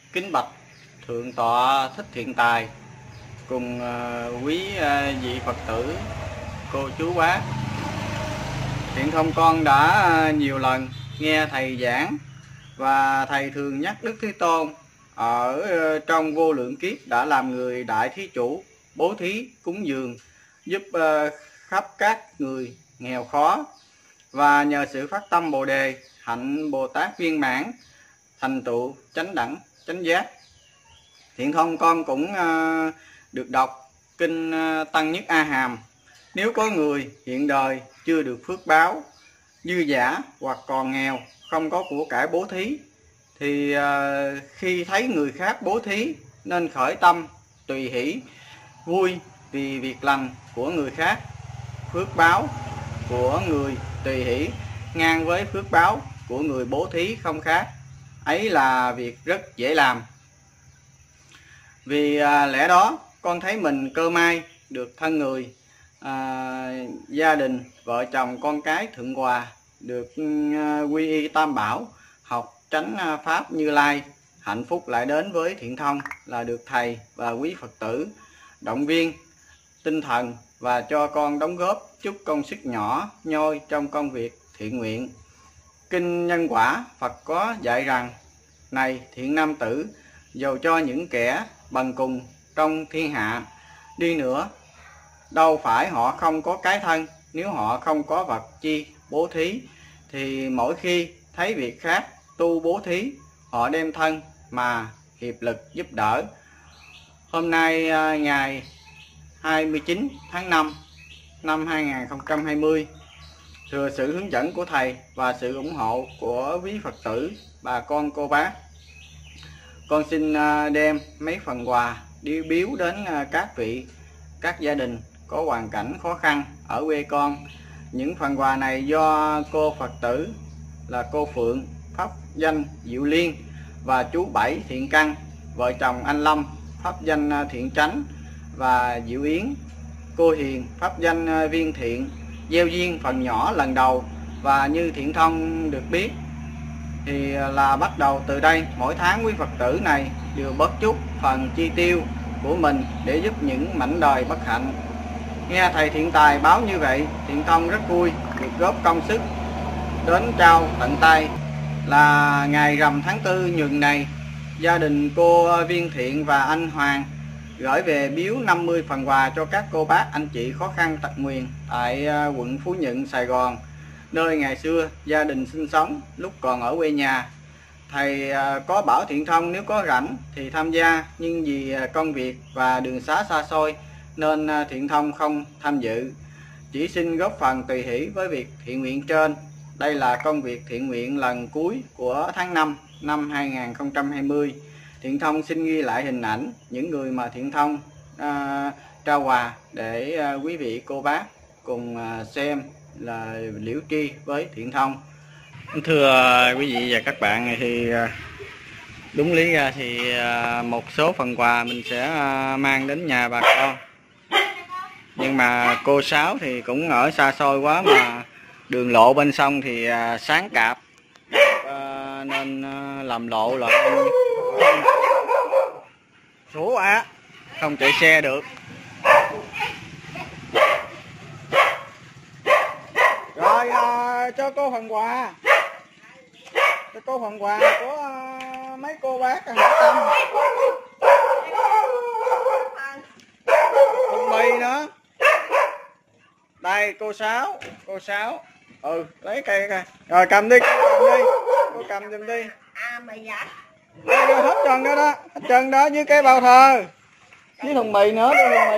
Kính bạch thượng tọa Thích Thiện Tài cùng quý vị Phật tử, cô chú bác. Thiện Thông con đã nhiều lần nghe thầy giảng và thầy thường nhắc Đức Thế Tôn ở trong vô lượng kiếp đã làm người đại thí chủ, bố thí cúng dường giúp khắp các người nghèo khó, và nhờ sự phát tâm Bồ đề hạnh Bồ Tát viên mãn thành tựu chánh đẳng chánh giác. Thiện Thông con cũng được đọc kinh Tăng Nhất A Hàm. Nếu có người hiện đời chưa được phước báo, dư dả hoặc còn nghèo, không có của cải bố thí, thì khi thấy người khác bố thí nên khởi tâm tùy hỷ, vui vì việc lành của người khác. Phước báo của người tùy hỷ ngang với phước báo của người bố thí không khác. Ấy là việc rất dễ làm. Vì lẽ đó con thấy mình cơ may được thân người, gia đình, vợ chồng con cái thượng hòa, được quy y Tam Bảo, học chánh pháp Như Lai. Hạnh phúc lại đến với Thiện Thông là được thầy và quý Phật tử động viên tinh thần và cho con đóng góp chút công sức nhỏ nhoi trong công việc thiện nguyện. Kinh Nhân Quả Phật có dạy rằng: này thiện nam tử, dầu cho những kẻ bần cùng trong thiên hạ đi nữa, đâu phải họ không có cái thân. Nếu họ không có vật chi bố thí, thì mỗi khi thấy việc khác tu bố thí, họ đem thân mà hiệp lực giúp đỡ. Hôm nay ngày 29 tháng 5 năm 2020, thừa sự hướng dẫn của thầy và sự ủng hộ của quý Phật tử, bà con cô bác, con xin đem mấy phần quà đi biếu đến các gia đình có hoàn cảnh khó khăn ở quê con. Những phần quà này do cô Phật tử là cô Phượng pháp danh Diệu Liên và chú Bảy Thiện Căn, vợ chồng anh Lâm pháp danh Thiện Chánh và Diệu Yến, cô Hiền pháp danh Viên Thiện gieo duyên phần nhỏ lần đầu. Và như Thiện Thông được biết thì là bắt đầu từ đây, mỗi tháng quý Phật tử này đều bớt chút phần chi tiêu của mình để giúp những mảnh đời bất hạnh. Nghe thầy Thiện Tài báo như vậy, Thiện Thông rất vui được góp công sức đến trao tận tay. Là ngày rằm tháng 4 nhường này, gia đình cô Viên Thiện và anh Hoàng gửi về biếu 50 phần quà cho các cô bác anh chị khó khăn tật nguyền tại quận Phú Nhuận, Sài Gòn, nơi ngày xưa gia đình sinh sống lúc còn ở quê nhà. Thầy có bảo Thiện Thông nếu có rảnh thì tham gia, nhưng vì công việc và đường xá xa xôi nên Thiện Thông không tham dự, chỉ xin góp phần tùy hỷ với việc thiện nguyện trên. Đây là công việc thiện nguyện lần cuối của tháng 5 năm 2020. Thiện Thông xin ghi lại hình ảnh những người mà Thiện Thông trao quà để quý vị cô bác cùng xem là liễu tri với Thiện Thông. Thưa quý vị và các bạn, thì đúng lý ra thì một số phần quà mình sẽ mang đến nhà bà con, nhưng mà cô Sáu thì cũng ở xa xôi quá, mà đường lộ bên sông thì sáng cạp nên làm lộ lại số không chạy xe được. Rồi cho cô phần quà, cho cô phần quà của mấy cô bác hảo tâm. Thùng mì nữa. Đây cô Sáu, lấy cây coi. Rồi cầm đi, cô cầm giùm đi. Mì dạ. Đây, hết trơn đó đó, hết trơn đó, với cái bao thơ, với thùng mì nữa,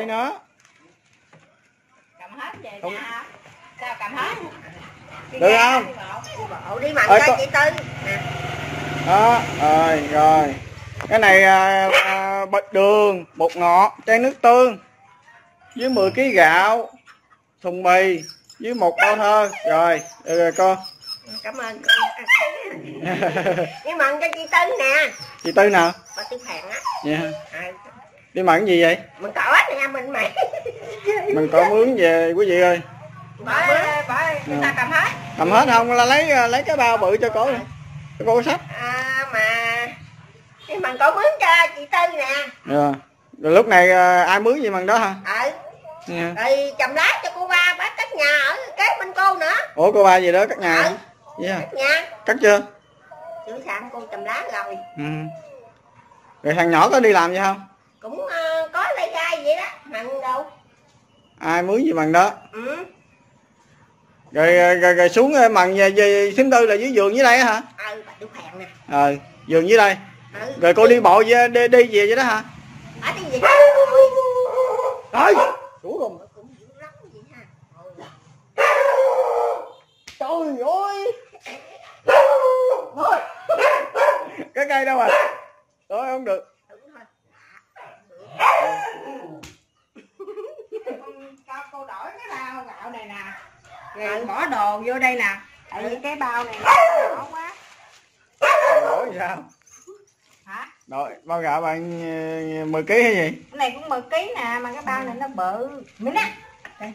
Cầm hết về nhà hả? Sao cầm hết? Được không? Đi mặn cho chị Tư. Đó, rồi. Cái này bịch đường, bột ngọt, chai nước tương, với 10 kg gạo, thùng mì, với một bao thơ. Rồi, được rồi cô. Cảm ơn cô. Đi mặn cho chị Tư nè. Chị Tư nào? Bà Tư Phèn á. Yeah. Đi mặn gì vậy? Mình cỏ nè mình mày. Mình cỏ mướn về quý vị ơi. Bỏ người ta cầm hết. Cầm hết không là lấy cái bao bự cho cổ này. Cho cô sách. Mà Mần cậu mướn cho chị Tư nè. Rồi lúc này ai mướn gì bằng đó hả? Rồi trồng lá cho cô ba bác cắt nhà ở kế bên cô nữa. Ủa cô ba gì đó cắt nhà? Cắt nhà. Cắt chưa? Chưa xong, cô trồng lá rồi. Rồi thằng nhỏ có đi làm gì không? Cũng có lấy gai vậy đó, Mần đâu. Ai mướn gì bằng đó? Rồi xuống Mần về Thím Tư là dưới vườn dưới đây hả? Bà Đức Hẹn nè. Vườn dưới đây. Rồi cô đi bộ đi về vậy đó hả? Đi về rồi. Trời, đủ rồi. Trời ơi. Thôi. Cái cây đâu à? Thôi không được. Cô đổi cái bao gạo này nè. Rồi bỏ đồ vô đây nè. Tại vì cái bao này nó nhỏ quá. Đổi sao? Hả? Rồi, bao gạo bạn 10 kg hay gì? Cái này cũng 10 kg nè, mà cái bao này nó bự. Mình nè. Đây.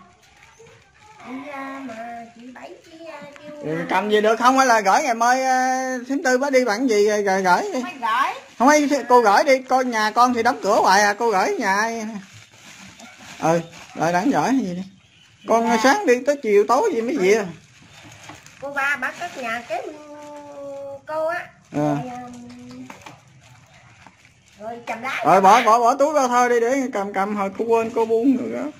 Mà chị Bảy Cầm gì được không hay là gửi ngày mai Thím Tư bác đi bằng gì rồi gửi đi. Không ấy cô gửi đi, con nhà con thì đóng cửa hoài à, cô gửi nhà ai. Rồi đáng giỏi hay gì đi. Con sáng đi tới chiều tối gì mới về. Cô ba bác cất nhà cái cô á. Rồi chầm lá. Rồi bỏ túi ra thôi đi để cầm hồi cô quên cô buông rồi đó.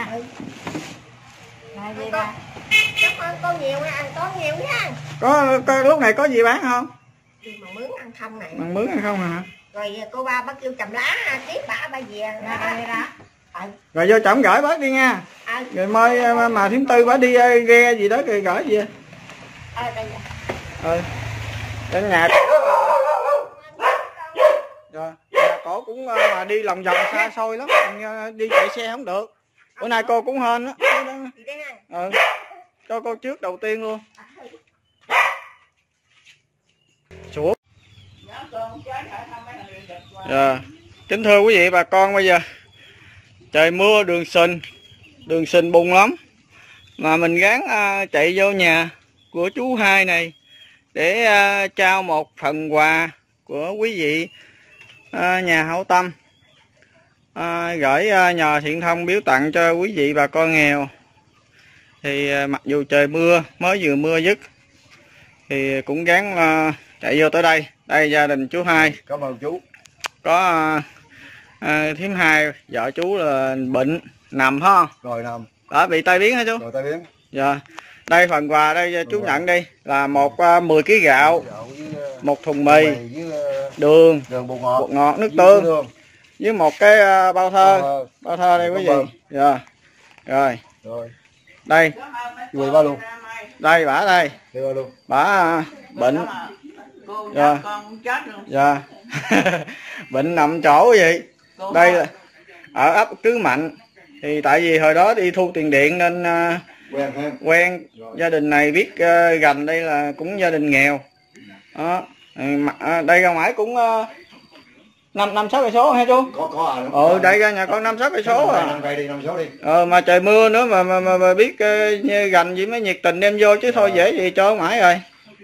Cảm ơn cô nhiều nha, ăn có nhiều nha. Có lúc này có gì bán không? Mà mướn ăn không này. Bằng mướn ăn không hả? Rồi cô ba bác kêu chầm lá tiếp bà về ra. Rồi vô trọng gửi bác đi nha. Rồi mai mà Thím Tư bả đi ghe gì đó rồi gửi gì. Trên nhà. Rồi, nhà cổ cũng mà đi lòng vòng xa xôi lắm, đi chạy xe không được. Bữa nay cô cũng hên á. Cho cô trước đầu tiên luôn. Xuống. Rồi, kính thưa quý vị bà con, bây giờ trời mưa đường sình bùn lắm. Mà mình gắng chạy vô nhà của chú Hai này để trao một phần quà của quý vị nhà hảo tâm, gửi nhờ Thiện Thông biếu tặng cho quý vị bà con nghèo. Thì mặc dù trời mưa, mới vừa mưa dứt thì cũng gắng chạy vô tới đây. Đây gia đình chú Hai. Cảm ơn chú. Có Thím Hai vợ chú là bệnh nằm phải không? Rồi nằm. Đó, bị tai biến hả chú? Rồi tai biến. Dạ. Đây phần quà đây chú nhận đi là 10 kg gạo, một thùng mì, đường bột ngọt, nước tương với một cái bao thơ đây quý vị. Dạ. Rồi. Đây. Quỳ ba luôn. Đây bả đây. Bả bệnh. Dạ. Dạ. Bệnh nằm chỗ gì? Đây là ở ấp Cứ Mạnh. Thì tại vì hồi đó đi thu tiền điện nên quen gia đình này biết gần đây là cũng gia đình nghèo. Đó. Đây ra ngoài cũng 5-6 cây số hả chú? Có. Đây ra nhà con 5-6 cây số à. 5 số đi. Mà trời mưa nữa mà biết gần gì mới nhiệt tình đem vô chứ thôi dễ gì cho mãi rồi.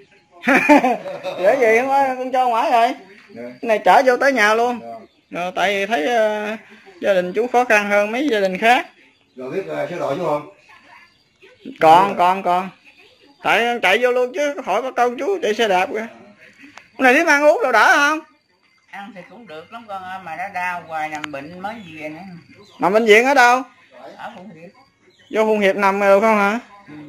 Dễ gì không á, con cho mãi rồi. Cái này chở vô tới nhà luôn. Rồi, tại vì thấy gia đình chú khó khăn hơn mấy gia đình khác. Rồi biết số đội chú không? Còn. Tại chạy vô luôn chứ hỏi bác con chú chạy xe đạp kìa. Cái này Thím ăn uống đâu đỡ không? Ăn thì cũng được lắm con ơi, mà nó đau hoài nằm bệnh mới về nữa. Nằm bệnh viện ở đâu? Ở Phụng Hiệp. Vô Phụng Hiệp nằm được không hả?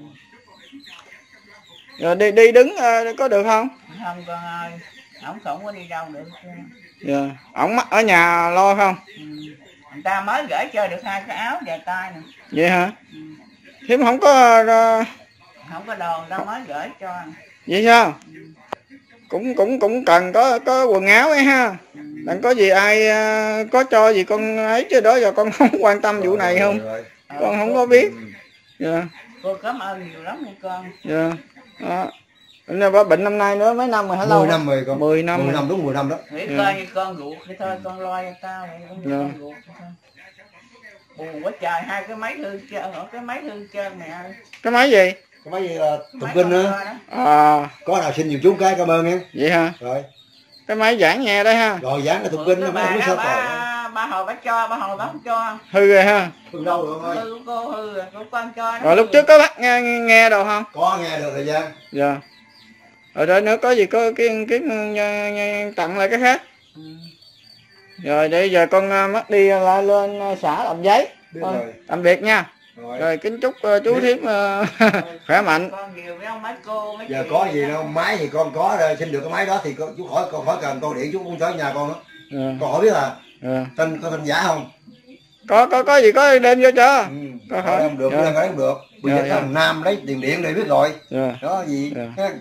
Rồi đi đứng có được không? Không con ơi, ổng không có đi đâu được. Dạ. Ổng ở nhà lo không? Người ta mới gửi cho được 2 cái áo dài tay nè. Vậy hả? Thím không có Không có đồ, người ta mới gửi cho. Vậy sao? Cũng cần có quần áo ấy ha. Đừng có gì ai có cho gì con ấy chứ đó giờ con không quan tâm vụ này không. Con không có biết. Dạ. Cô cảm ơn nhiều lắm nha con. Dạ. Đó. Bệnh năm nay nữa mấy năm rồi hả? 10 năm rồi con. 10 năm. 10 năm đúng 10 năm đó. Nghĩ coi như con ruột thì thôi, con lo cho tao này con ruột thôi. Buồn quá trời, 2 cái máy hư trơn, cái máy hư trơn mẹ ơi. Cái máy gì? Cái máy gì tụng kinh nữa. À. Có nào xin nhiều chú cái cảm ơn nha. Vậy hả? Rồi. cái máy giảng nghe đây ha. Rồi giảng là tụng kinh nó mới sao còn. Bà hồi bà cho, bà hồi bà không cho. Hư rồi ha. Hư đâu rồi ơi. Hư của cô hư rồi, của con cho. Rồi lúc trước có bắt nghe đâu không? Có nghe được thời gian. Dạ. Rồi đó nữa có gì có cái tặng lại cái khác. Rồi bây giờ con mất đi lên xã làm giấy. Thôi, tạm biệt nha. Rồi kính chúc chú Thiếm khỏe mạnh. Con nhiều với ông mấy cô mấy Giờ có gì đâu, máy thì con có rồi, xin được cái máy đó thì chú khỏi con khỏi cần con điện chú cũng tới nhà con đó. Con hỏi biết tên có tên giả không? Có gì có đem vô cho. Có hỏi không được, không được. Bây giờ thằng Nam lấy tiền điện để biết rồi. Đó gì?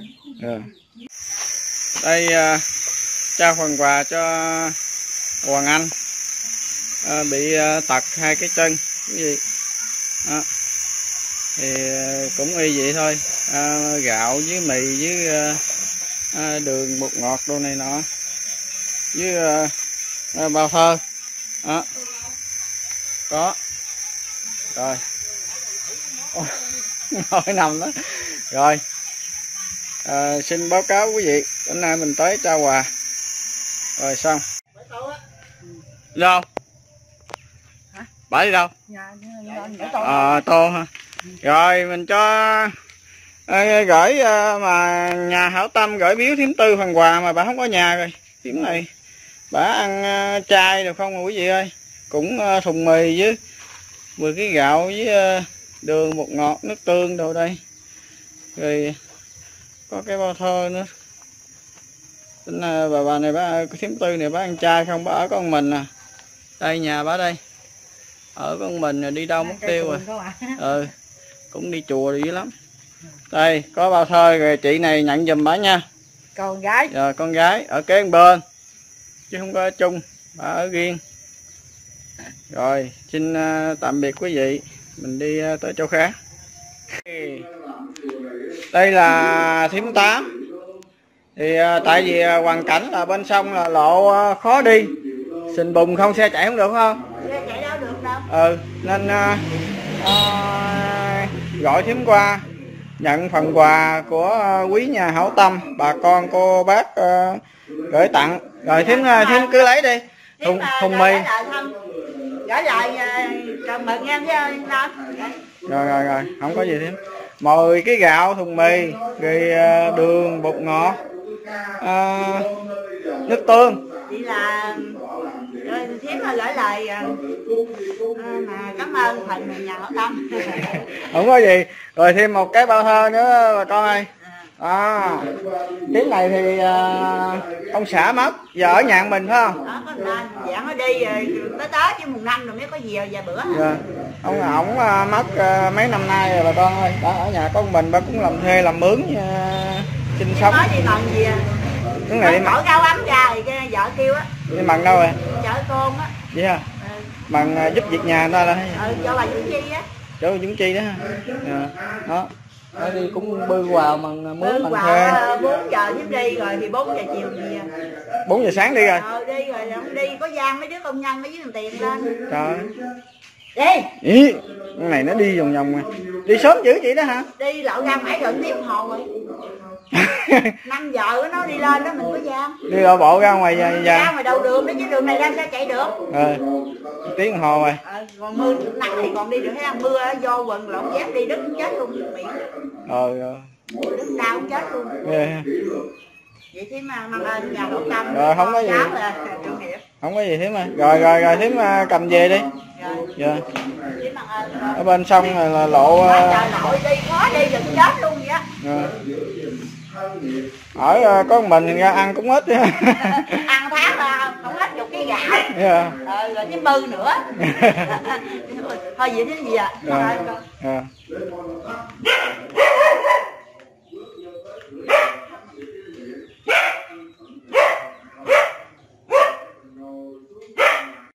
Đây trao phần quà cho Hoàng Anh bị tật 2 cái chân cái gì đó. Thì cũng y vậy thôi, gạo với mì với đường bột ngọt đồ này nọ với bao thơ đó. Có rồi ngồi nằm đó rồi. Xin báo cáo quý vị, hôm nay mình tới trao quà rồi xong. Đâu bả đi đâu? Tô ha. Rồi mình cho gửi mà nhà hảo tâm gửi biếu Thiếm Tư phần quà mà bà không có nhà rồi. Thiếm này bà ăn chay được không quý vị ơi, cũng thùng mì với 10 kg gạo với đường bột ngọt nước tương đồ đây, rồi có cái bao thơ nữa. Tính bà này bà Thiếm Tư này bà ăn chay không, bà ở con mình à. Đây nhà bà đây, ở con mình rồi đi đâu mất tiêu rồi. Cũng đi chùa đi dữ lắm. Đây có bao thơ rồi, chị này nhận giùm bà nha. Con gái. Rồi con gái ở kế bên chứ không có ở chung, bà ở riêng. Rồi xin tạm biệt quý vị, mình đi tới chỗ khác. Đây là Thiếm 8. Thì tại vì hoàn cảnh là bên sông là lộ khó đi, sình bùn không, xe chạy không được không? Xe chạy đâu được đâu. Nên gọi Thiếm qua nhận phần quà của quý nhà hảo tâm, bà con cô bác gửi tặng. Rồi Thiếm cứ lấy đi thùng mì. Gửi lại chào mừng em với Rồi không có gì Thiếm. 10 cái gạo, thùng mì, rồi đường bột ngọt, nước tương. Chị là Thiếm gửi lại mà cảm ơn phần nhà hảo tâm. Không có gì. Rồi thêm một cái bao thơ nữa bà con ơi. Thiếm này thì ông xã mất, giờ ở nhà mình phải không? Đó, có nên dạng nó đi tới chứ mùng 5 rồi mới có gì vài bữa. Ổng mất mấy năm nay rồi bà con ơi. Đã ở nhà con mình, bà cũng làm thuê làm mướn sinh sống. Nói đi bằng gì cái này đi mở gáo ấm ra thì cái vợ kêu á. Đi bằng đâu rồi? Chợ con á. Vậy hả? Bằng giúp việc nhà người ta là cho bà Dũng Chi á. Chỗ Dũng Chi đó ha. Đó. Đó đi cũng bư quà bằng mướn bằng thuê. 4 giờ Thiếm đi rồi thì 4 giờ chiều về. 4 giờ sáng đi rồi. Đi rồi không đi có gian mấy đứa công nhân mới dưới đồng tiền lên. Trời. Đi. Ý, con này nó đi vòng vòng mà. Đi sớm dữ vậy đó hả? Đi lậu ra mãi gần tiếng hồ rồi. 5 giờ nó đi lên đó mình có gian. Đi lộ bộ ra ngoài ra ngoài đầu đường đó chứ đường này ra sao chạy được. Tiếng đồng hồ rồi. Còn mưa nắng thì còn đi được, thấy mưa do quần lộn dép đi đứt chết luôn miệng. Đứt đau chết luôn. Vậy Thiếm mang ơn nhà hảo tâm. Rồi không có gì. Không có gì Thiếm ơi. Rồi Thiếm cầm về đi. Dạ. Ở bên sông là lộ trời nội đi khó đi gần chết luôn vậy á. Ở có mình ra ăn cũng ít. Ăn tháng là không hết 10 kg gạo. Rồi cái bư nữa. Thôi vậy thế gì à?